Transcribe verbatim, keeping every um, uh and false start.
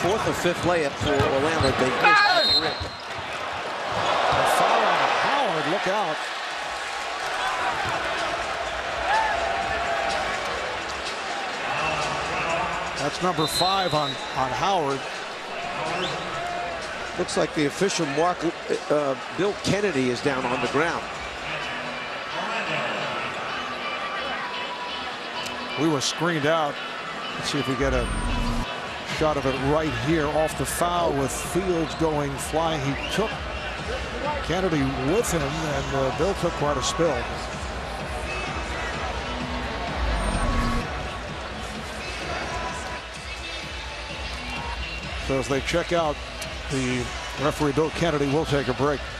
fourth or fifth layup for Orlando. They missed the rim. A foul on Howard. Look out. That's number five on, on Howard. Looks like the official mark, uh, Bill Kennedy, is down on the ground. We were screened out. Let's see if we get a shot of it right here off the foul with Fields going flying. He took Kennedy with him, and uh, Bill took quite a spill. So as they check out, the referee Bill Kennedy will take a break.